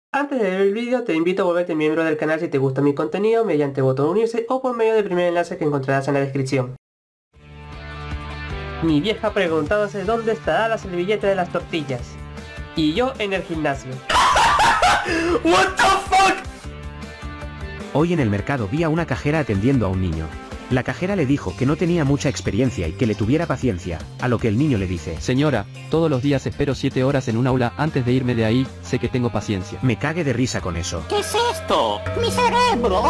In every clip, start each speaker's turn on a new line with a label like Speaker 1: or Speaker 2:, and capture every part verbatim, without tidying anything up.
Speaker 1: Antes de ver el vídeo te invito a volverte miembro del canal si te gusta mi contenido mediante botón unirse o por medio del primer enlace que encontrarás en la descripción. Mi vieja preguntándose dónde estará la servilleta de las tortillas. Y yo en el gimnasio.
Speaker 2: What the fuck?
Speaker 3: Hoy en el mercado vi a una cajera atendiendo a un niño. La cajera le dijo que no tenía mucha experiencia y que le tuviera paciencia, a lo que el niño le dice:
Speaker 4: Señora, todos los días espero siete horas en un aula antes de irme de ahí, sé que tengo paciencia.
Speaker 3: Me cague de risa con eso.
Speaker 5: ¿Qué es esto? ¡Mi cerebro!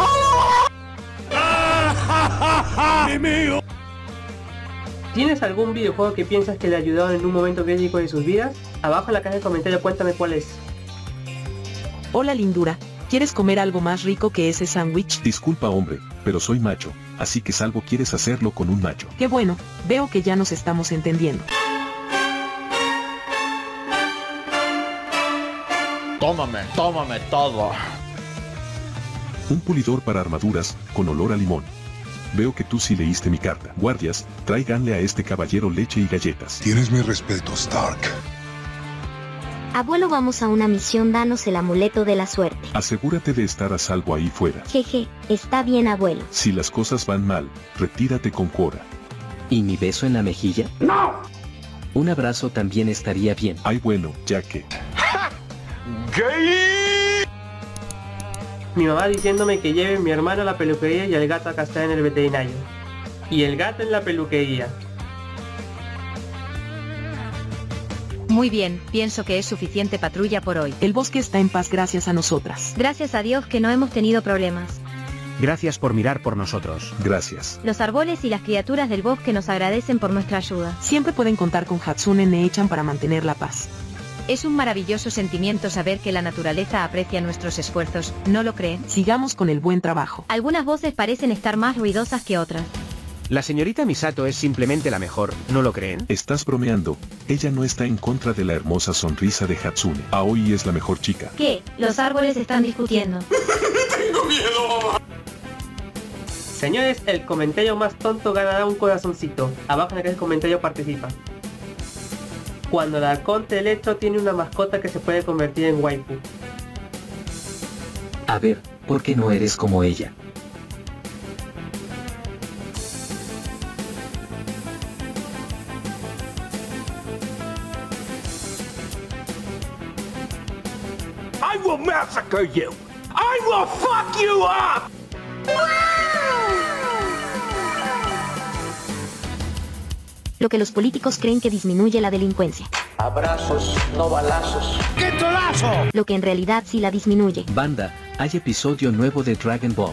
Speaker 1: ¿Tienes algún videojuego que piensas que le ayudaron en un momento crítico de sus vidas? Abajo en la caja de comentarios cuéntame cuál es.
Speaker 6: Hola lindura, ¿quieres comer algo más rico que ese sándwich?
Speaker 7: Disculpa hombre, pero soy macho, así que salvo quieres hacerlo con un macho.
Speaker 6: Qué bueno, veo que ya nos estamos entendiendo.
Speaker 2: Tómame, tómame todo.
Speaker 7: Un pulidor para armaduras, con olor a limón. Veo que tú sí leíste mi carta. Guardias, tráiganle a este caballero leche y galletas.
Speaker 8: Tienes mi respeto, Stark.
Speaker 5: Abuelo, vamos a una misión, danos el amuleto de la suerte.
Speaker 7: Asegúrate de estar a salvo ahí fuera.
Speaker 5: Jeje, está bien abuelo.
Speaker 7: Si las cosas van mal, retírate con Cora.
Speaker 9: ¿Y mi beso en la mejilla? ¡No! Un abrazo también estaría bien.
Speaker 7: Ay bueno, ya que...
Speaker 2: ¡Gay!
Speaker 1: Mi mamá diciéndome que lleve a mi hermano a la peluquería y al gato a castrar en el veterinario. Y el gato en la peluquería.
Speaker 10: Muy bien, pienso que es suficiente patrulla por hoy.
Speaker 6: El bosque está en paz gracias a nosotras.
Speaker 10: Gracias a Dios que no hemos tenido problemas.
Speaker 3: Gracias por mirar por nosotros.
Speaker 7: Gracias.
Speaker 10: Los árboles y las criaturas del bosque nos agradecen por nuestra ayuda.
Speaker 6: Siempre pueden contar con Hatsune Nechan para mantener la paz.
Speaker 10: Es un maravilloso sentimiento saber que la naturaleza aprecia nuestros esfuerzos, ¿no lo creen?
Speaker 6: Sigamos con el buen trabajo.
Speaker 10: Algunas voces parecen estar más ruidosas que otras.
Speaker 3: La señorita Misato es simplemente la mejor, ¿no lo creen?
Speaker 7: Estás bromeando. Ella no está en contra de la hermosa sonrisa de Hatsune. Aoi es la mejor chica.
Speaker 10: ¿Qué? Los árboles están discutiendo.
Speaker 2: ¡Tengo miedo!
Speaker 1: Señores, el comentario más tonto ganará un corazoncito. Abajo en el comentario participa. Cuando el arconte Electro tiene una mascota que se puede convertir en waifu.
Speaker 9: A ver, ¿por qué no eres como ella?
Speaker 2: I will massacre you! I will fuck you up!
Speaker 5: Lo que los políticos creen que disminuye la delincuencia.
Speaker 2: Abrazos, no balazos. ¡Qué tolazo!
Speaker 5: Lo que en realidad sí la disminuye.
Speaker 9: Banda, hay episodio nuevo de Dragon Ball.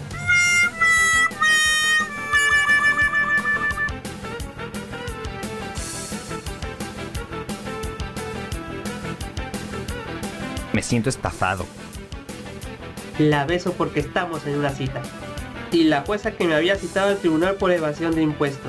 Speaker 3: Me siento estafado.
Speaker 1: La beso porque estamos en una cita. Y la jueza que me había citado al tribunal por evasión de impuestos.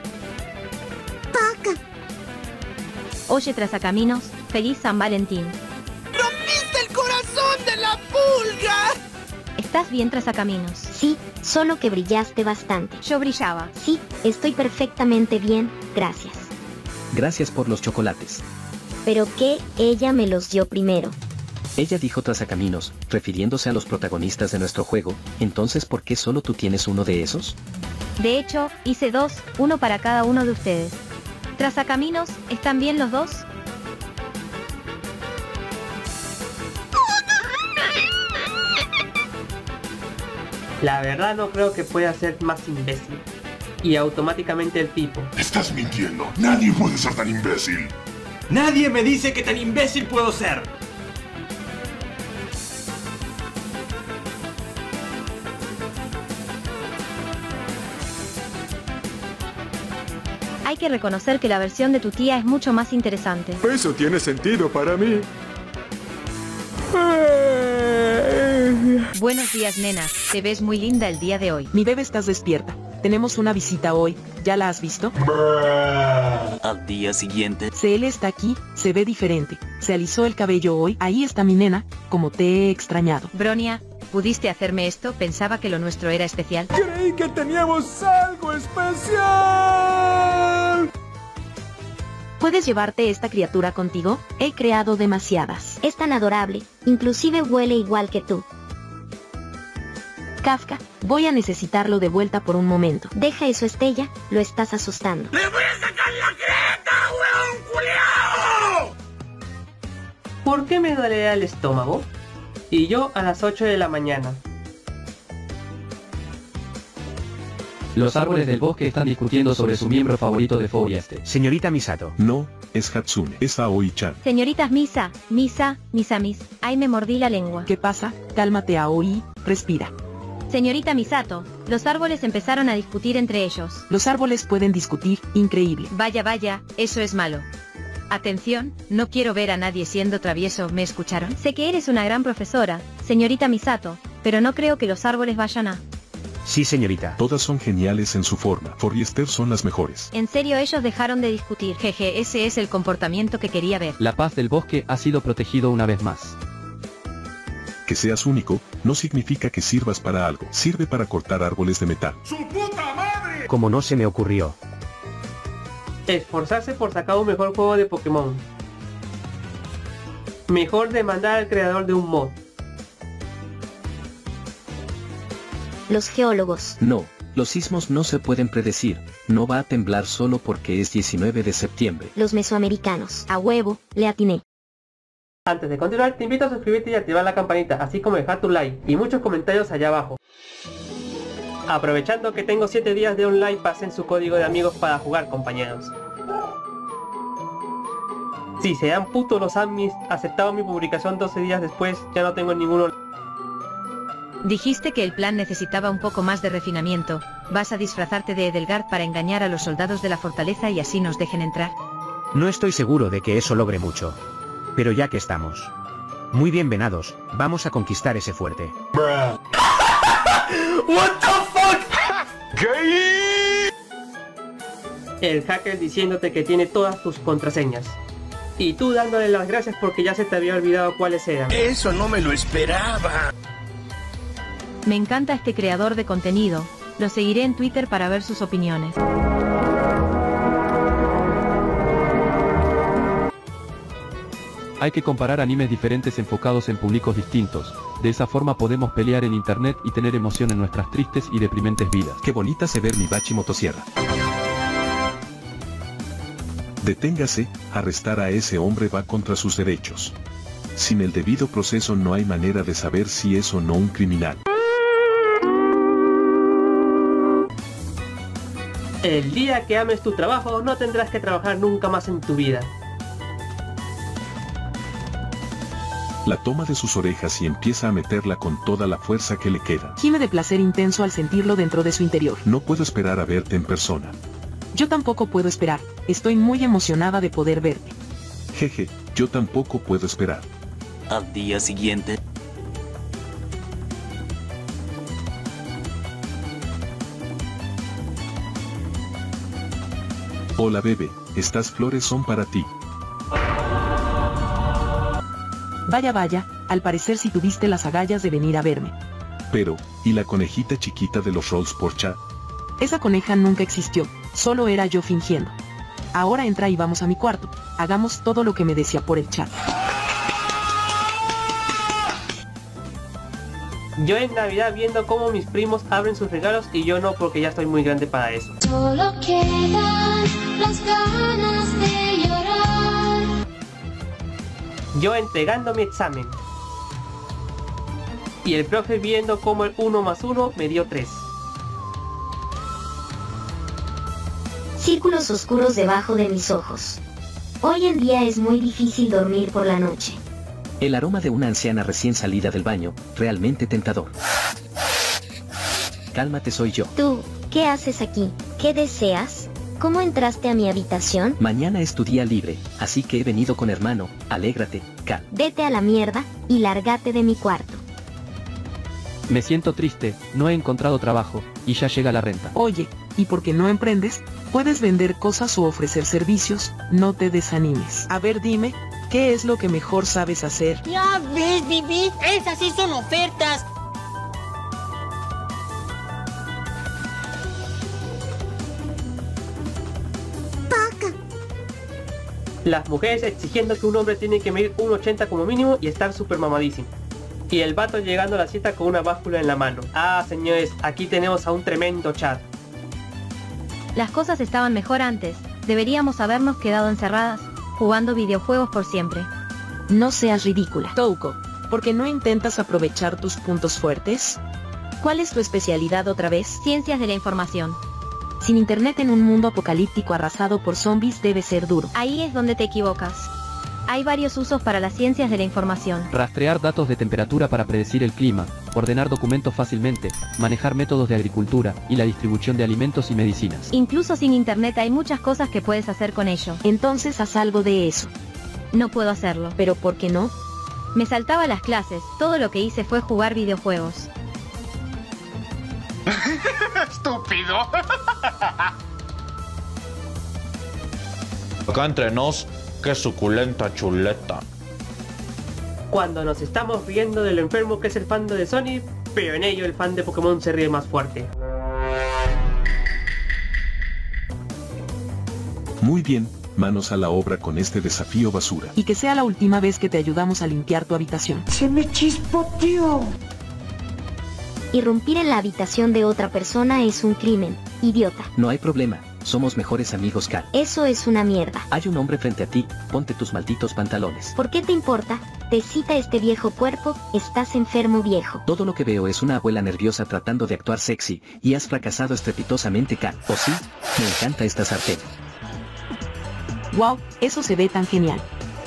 Speaker 10: Oye, Trazacaminos, feliz San Valentín.
Speaker 2: ¡Rompiste el corazón de la pulga!
Speaker 10: ¿Estás bien, Trazacaminos?
Speaker 5: Sí, solo que brillaste bastante.
Speaker 10: Yo brillaba.
Speaker 5: Sí, estoy perfectamente bien, gracias.
Speaker 9: Gracias por los chocolates.
Speaker 5: Pero que ella me los dio primero.
Speaker 9: Ella dijo Trazacaminos, refiriéndose a los protagonistas de nuestro juego. Entonces, ¿por qué solo tú tienes uno de esos?
Speaker 10: De hecho, hice dos, uno para cada uno de ustedes. Trazacaminos, ¿están bien los dos?
Speaker 1: La verdad no creo que pueda ser más imbécil. Y automáticamente el tipo.
Speaker 8: Estás mintiendo. Nadie puede ser tan imbécil.
Speaker 2: Nadie me dice que tan imbécil puedo ser.
Speaker 10: Hay que reconocer que la versión de tu tía es mucho más interesante.
Speaker 8: Eso tiene sentido para mí.
Speaker 10: Buenos días, nena. Te ves muy linda el día de hoy.
Speaker 6: Mi bebé, estás despierta. Tenemos una visita hoy. ¿Ya la has visto?
Speaker 9: Al día siguiente.
Speaker 6: Cel está aquí, se ve diferente. Se alisó el cabello hoy. Ahí está mi nena, como te he extrañado.
Speaker 10: Bronia, ¿pudiste hacerme esto? Pensaba que lo nuestro era especial.
Speaker 2: Creí que teníamos algo especial.
Speaker 6: ¿Puedes llevarte esta criatura contigo? He creado demasiadas.
Speaker 5: Es tan adorable, inclusive huele igual que tú.
Speaker 6: Kafka, voy a necesitarlo de vuelta por un momento.
Speaker 5: Deja eso, Estella, lo estás asustando.
Speaker 2: ¡Le voy a sacar la creta, weón culiao!
Speaker 1: ¿Por qué me dolerá el estómago? Y yo a las ocho de la mañana.
Speaker 4: Los árboles del bosque están discutiendo sobre su miembro favorito de Fourieste.
Speaker 3: Señorita Misato.
Speaker 7: No, es Hatsune, es Aoi-chan.
Speaker 10: Señoritas Misa, Misa, Misamis, ay me mordí la lengua.
Speaker 6: ¿Qué pasa? Cálmate, Aoi, respira.
Speaker 10: Señorita Misato, los árboles empezaron a discutir entre ellos.
Speaker 6: Los árboles pueden discutir, increíble.
Speaker 10: Vaya vaya, eso es malo. Atención, no quiero ver a nadie siendo travieso, ¿me escucharon? Sé que eres una gran profesora, señorita Misato, pero no creo que los árboles vayan a...
Speaker 3: Sí, señorita.
Speaker 7: Todas son geniales en su forma. Fouriester son las mejores.
Speaker 10: En serio, ellos dejaron de discutir. Jeje, ese es el comportamiento que quería ver.
Speaker 4: La paz del bosque ha sido protegido una vez más.
Speaker 7: Que seas único, no significa que sirvas para algo. Sirve para cortar árboles de metal.
Speaker 2: ¡Su puta madre!
Speaker 3: Como no se me ocurrió.
Speaker 1: Esforzarse por sacar un mejor juego de Pokémon. Mejor demandar al creador de un mod.
Speaker 5: Los geólogos.
Speaker 9: No, los sismos no se pueden predecir. No va a temblar solo porque es diecinueve de septiembre.
Speaker 5: Los mesoamericanos. A huevo, le atiné.
Speaker 1: Antes de continuar, te invito a suscribirte y activar la campanita, así como dejar tu like y muchos comentarios allá abajo. Aprovechando que tengo siete días de online, pasen su código de amigos para jugar, compañeros. Si se dan putos los admins, aceptaron mi publicación doce días después, ya no tengo ninguno.
Speaker 10: Dijiste que el plan necesitaba un poco más de refinamiento. ¿Vas a disfrazarte de Edelgard para engañar a los soldados de la fortaleza y así nos dejen entrar?
Speaker 3: No estoy seguro de que eso logre mucho. Pero ya que estamos. Muy bien, venados, vamos a conquistar ese fuerte.
Speaker 2: What the fuck? ¿Qué?
Speaker 1: El hacker diciéndote que tiene todas tus contraseñas. Y tú dándole las gracias porque ya se te había olvidado cuáles eran.
Speaker 2: Eso no me lo esperaba.
Speaker 10: Me encanta este creador de contenido. Lo seguiré en Twitter para ver sus opiniones.
Speaker 4: Hay que comparar animes diferentes enfocados en públicos distintos. De esa forma podemos pelear en internet y tener emoción en nuestras tristes y deprimentes vidas.
Speaker 7: Qué bonita se ve mi bachi motosierra. Deténgase, arrestar a ese hombre va contra sus derechos. Sin el debido proceso no hay manera de saber si es o no un criminal.
Speaker 1: El día que ames tu trabajo, no tendrás que trabajar nunca más en tu vida.
Speaker 7: La toma de sus orejas y empieza a meterla con toda la fuerza que le queda.
Speaker 6: Gime de placer intenso al sentirlo dentro de su interior.
Speaker 7: No puedo esperar a verte en persona.
Speaker 6: Yo tampoco puedo esperar. Estoy muy emocionada de poder verte.
Speaker 7: Jeje, yo tampoco puedo esperar.
Speaker 11: Al día siguiente.
Speaker 7: Hola bebé, estas flores son para ti.
Speaker 6: Vaya vaya, al parecer si tuviste las agallas de venir a verme.
Speaker 7: Pero, ¿y la conejita chiquita de los rolls por chat?
Speaker 6: Esa coneja nunca existió, solo era yo fingiendo. Ahora entra y vamos a mi cuarto, hagamos todo lo que me decía por el chat.
Speaker 1: Yo en Navidad viendo cómo mis primos abren sus regalos y yo no, porque ya estoy muy grande para eso.
Speaker 12: Solo quedan las ganas de llorar.
Speaker 1: Yo entregando mi examen. Y el profe viendo cómo el uno más uno me dio tres.
Speaker 5: Círculos oscuros debajo de mis ojos. Hoy en día es muy difícil dormir por la noche.
Speaker 9: El aroma de una anciana recién salida del baño, realmente tentador. Cálmate, soy yo.
Speaker 5: Tú, ¿qué haces aquí? ¿Qué deseas? ¿Cómo entraste a mi habitación?
Speaker 9: Mañana es tu día libre, así que he venido con hermano, alégrate, Cal.
Speaker 5: Vete a la mierda, y lárgate de mi cuarto.
Speaker 4: Me siento triste, no he encontrado trabajo, y ya llega la renta.
Speaker 6: Oye, ¿y por qué no emprendes? Puedes vender cosas o ofrecer servicios, no te desanimes. A ver, dime, ¿qué es lo que mejor sabes hacer?
Speaker 13: Ya ves, Bibi, esas sí son ofertas.
Speaker 1: Las mujeres exigiendo que un hombre tiene que medir uno ochenta como mínimo y estar súper mamadísimo. Y el vato llegando a la cita con una báscula en la mano. Ah, señores, aquí tenemos a un tremendo chat.
Speaker 10: Las cosas estaban mejor antes. Deberíamos habernos quedado encerradas, jugando videojuegos por siempre.
Speaker 6: No seas ridícula, Touko. ¿Por qué no intentas aprovechar tus puntos fuertes? ¿Cuál es tu especialidad otra vez?
Speaker 10: Ciencias de la información.
Speaker 6: Sin internet en un mundo apocalíptico arrasado por zombies debe ser duro.
Speaker 10: Ahí es donde te equivocas. Hay varios usos para las ciencias de la información.
Speaker 4: Rastrear datos de temperatura para predecir el clima, ordenar documentos fácilmente, manejar métodos de agricultura y la distribución de alimentos y medicinas.
Speaker 10: Incluso sin internet hay muchas cosas que puedes hacer con ello.
Speaker 6: Entonces haz algo de eso.
Speaker 10: No puedo hacerlo.
Speaker 6: ¿Pero por qué no?
Speaker 10: Me saltaba las clases, todo lo que hice fue jugar videojuegos.
Speaker 2: ¡Estúpido!
Speaker 14: Acá entre nos, qué suculenta chuleta.
Speaker 1: Cuando nos estamos riendo de lo enfermo que es el fandom de Sony, pero en ello el fan de Pokémon se ríe más fuerte.
Speaker 7: Muy bien, manos a la obra con este desafío basura.
Speaker 6: Y que sea la última vez que te ayudamos a limpiar tu habitación.
Speaker 13: Se me chispoteó.
Speaker 5: Irrumpir en la habitación de otra persona es un crimen, idiota.
Speaker 9: No hay problema, somos mejores amigos, Kat.
Speaker 5: Eso es una mierda.
Speaker 9: Hay un hombre frente a ti, ponte tus malditos pantalones.
Speaker 5: ¿Por qué te importa? Te cita este viejo cuerpo, estás enfermo viejo.
Speaker 9: Todo lo que veo es una abuela nerviosa tratando de actuar sexy, y has fracasado estrepitosamente, Kat. ¿O sí? Me encanta esta sartén.
Speaker 6: Wow, eso se ve tan genial.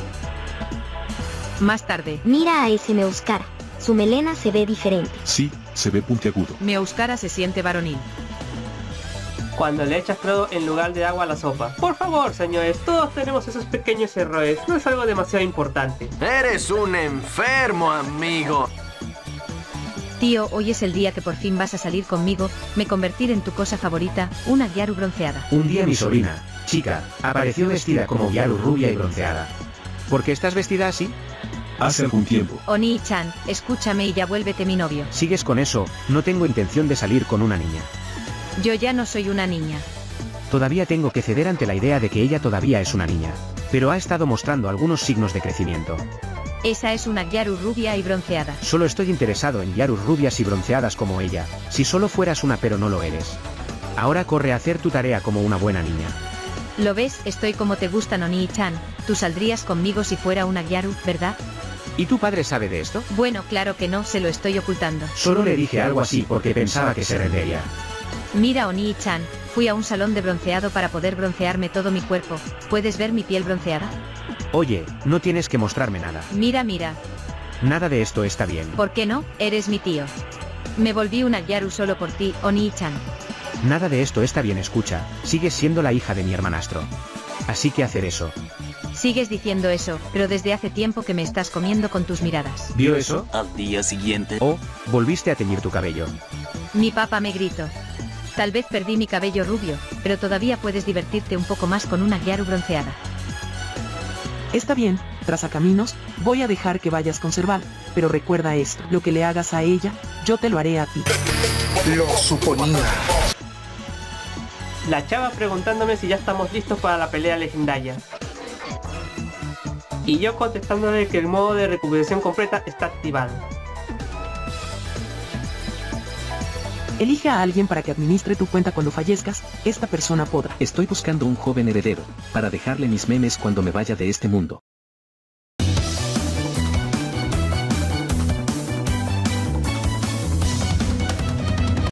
Speaker 10: Más tarde.
Speaker 5: Mira a ese Meowscara. Su melena se ve diferente.
Speaker 7: Sí, se ve puntiagudo.
Speaker 10: Meowscara se siente varonil.
Speaker 1: Cuando le echas cloro en lugar de agua a la sopa. Por favor, señores, todos tenemos esos pequeños errores. No es algo demasiado importante.
Speaker 15: Eres un enfermo, amigo.
Speaker 10: Tío, hoy es el día que por fin vas a salir conmigo, me convertir en tu cosa favorita, una Gyaru bronceada.
Speaker 3: Un día mi sobrina, chica, apareció vestida como Gyaru rubia y bronceada. ¿Por qué estás vestida así?
Speaker 7: Hace algún tiempo.
Speaker 10: Oni-chan, escúchame y ya vuélvete mi novio.
Speaker 3: Sigues con eso, no tengo intención de salir con una niña.
Speaker 10: Yo ya no soy una niña.
Speaker 3: Todavía tengo que ceder ante la idea de que ella todavía es una niña. Pero ha estado mostrando algunos signos de crecimiento.
Speaker 10: Esa es una Gyaru rubia y bronceada.
Speaker 3: Solo estoy interesado en Gyarus rubias y bronceadas como ella. Si solo fueras una pero no lo eres. Ahora corre a hacer tu tarea como una buena niña.
Speaker 10: Lo ves, estoy como te gustan, Oni-chan. Tú saldrías conmigo si fuera una Gyaru, ¿verdad?
Speaker 3: ¿Y tu padre sabe de esto?
Speaker 10: Bueno, claro que no, se lo estoy ocultando.
Speaker 3: Solo le dije algo así porque pensaba que se rendiría.
Speaker 10: Mira, Oni-chan, fui a un salón de bronceado para poder broncearme todo mi cuerpo. ¿Puedes ver mi piel bronceada?
Speaker 3: Oye, no tienes que mostrarme nada.
Speaker 10: Mira, mira.
Speaker 3: Nada de esto está bien.
Speaker 10: ¿Por qué no? Eres mi tío. Me volví una Gyaru solo por ti, Oni-chan.
Speaker 3: Nada de esto está bien, escucha. Sigues siendo la hija de mi hermanastro. Así que hacer eso.
Speaker 10: Sigues diciendo eso, pero desde hace tiempo que me estás comiendo con tus miradas.
Speaker 3: ¿Vio eso?
Speaker 11: Al día siguiente.
Speaker 3: Oh, volviste a teñir tu cabello.
Speaker 10: Mi papá me gritó. Tal vez perdí mi cabello rubio, pero todavía puedes divertirte un poco más con una Gyaru bronceada.
Speaker 6: Está bien, Trazacaminos, voy a dejar que vayas con Serval, pero recuerda esto, lo que le hagas a ella, yo te lo haré a ti.
Speaker 2: Lo suponía.
Speaker 1: La chava preguntándome si ya estamos listos para la pelea legendaria. Y yo contestándole que el modo de recuperación completa está activado.
Speaker 6: Elige a alguien para que administre tu cuenta cuando fallezcas, esta persona podrá.
Speaker 9: Estoy buscando un joven heredero, para dejarle mis memes cuando me vaya de este mundo.